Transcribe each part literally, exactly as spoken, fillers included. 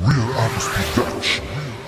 Real Artist Production.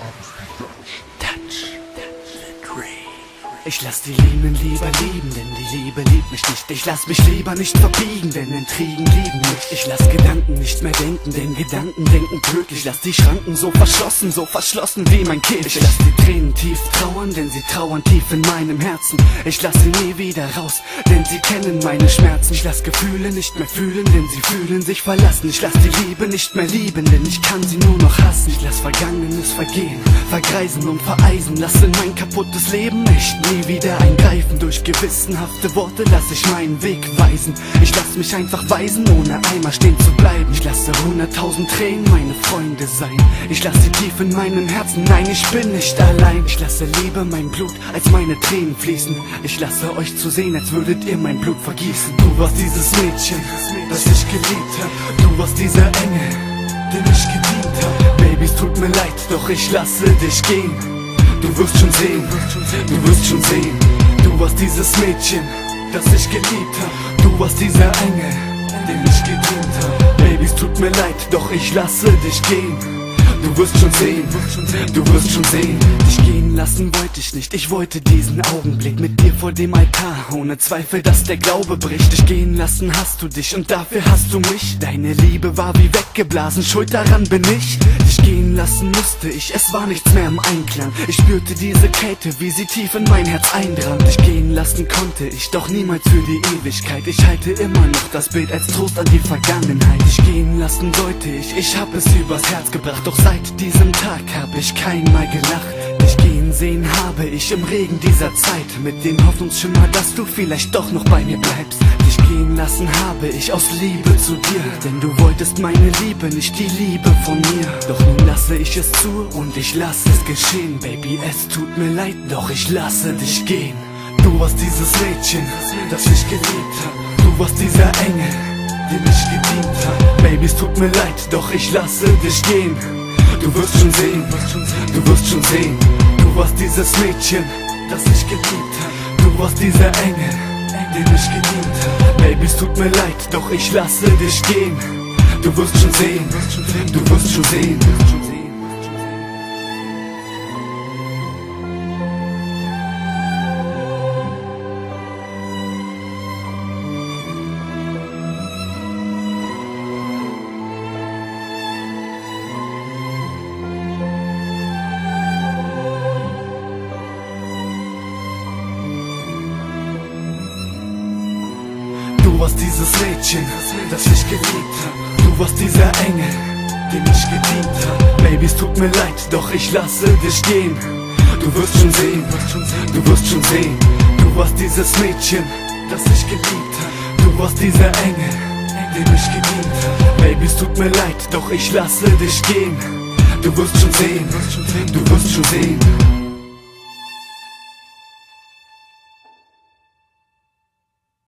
Ich lass die Lieben lieber lieben, denn die Liebe liebt mich nicht. Ich lass mich lieber nicht verbiegen, denn Intrigen lieben mich. Ich lass Gedanken nicht mehr denken, denn Gedanken denken tödlich. Ich lass die Schranken so verschlossen, so verschlossen wie mein Käfig. Ich lass die Tränen tief trauern, denn sie trauern tief in meinem Herzen. Ich lass sie nie wieder raus, denn sie kennen meine Schmerzen. Ich lass Gefühle nicht mehr fühlen, denn sie fühlen sich verlassen. Ich lass die Liebe nicht mehr lieben, denn ich kann sie nur noch hassen. Ich lass Vergangenes vergehen, vergreisen und vereisen. Lass in mein kaputtes Leben echt nie wieder eingreifen. Durch gewissenhafte Worte lass ich meinen Weg weisen. Ich lass mich einfach weisen, ohne einmal stehen zu bleiben. Ich lasse hunderttausend Tränen meine Freunde sein. Ich lasse sie tief in meinem Herzen, nein, ich bin nicht allein. Ich lasse Liebe mein Blut als meine Tränen fließen. Ich lasse euch zu sehen, als würdet ihr mein Blut vergießen. Du warst dieses Mädchen, das ich geliebt hab. Du warst dieser Engel, den ich gedient hab. Babys, tut mir leid, doch ich lasse dich gehen. Du wirst schon sehen, du wirst schon sehen. Du warst dieses Mädchen, das ich geliebt hab. Du warst dieser Engel, den ich gedient hab. Babys, tut mir leid, doch ich lasse dich gehen. Du wirst schon sehen, du wirst schon sehen. Dich gehen lassen wollte ich nicht, ich wollte diesen Augenblick mit dir vor dem Altar. Ohne Zweifel, dass der Glaube bricht. Dich gehen lassen hast du dich und dafür hast du mich. Deine Liebe war wie weggeblasen, schuld daran bin ich. Dich gehen lassen musste ich, es war nichts mehr im Einklang. Ich spürte diese Kälte, wie sie tief in mein Herz eindrang. Dich gehen lassen konnte ich, doch niemals für die Ewigkeit. Ich halte immer noch das Bild als Trost an die Vergangenheit. Dich gehen lassen sollte ich, ich hab es übers Herz gebracht. Doch seit diesem Tag hab ich keinmal gelacht. Dich gehen sehen habe ich im Regen dieser Zeit, mit dem Hoffnungsschimmer, dass du vielleicht doch noch bei mir bleibst. Dich gehen lassen habe ich aus Liebe zu dir, denn du wolltest meine Liebe, nicht die Liebe von mir. Doch nun lasse ich es zu und ich lasse es geschehen. Baby, es tut mir leid, doch ich lasse dich gehen. Du warst dieses Mädchen, das ich geliebt hab. Du warst dieser Engel, den ich gedient hab. Baby, es tut mir leid, doch ich lasse dich gehen. Du wirst schon sehen, du wirst schon sehen. Du warst dieses Mädchen, das ich geliebt hab. Du warst dieser Engel, den ich gedient hab. Baby, es tut mir leid, doch ich lasse dich gehen. Du wirst schon sehen, du wirst schon sehen. Du warst dieses Mädchen, das ich geliebt hab. Du warst dieser Engel, den ich gedient hab. Baby, es tut mir leid, doch ich lasse dich gehen. Du wirst schon sehen, du wirst schon sehen. Du warst dieses Mädchen, das ich geliebt hab. Du warst dieser Engel, den ich gedient hab. Baby, es tut mir leid, doch ich lasse dich gehen. Du wirst schon sehen, du wirst schon sehen.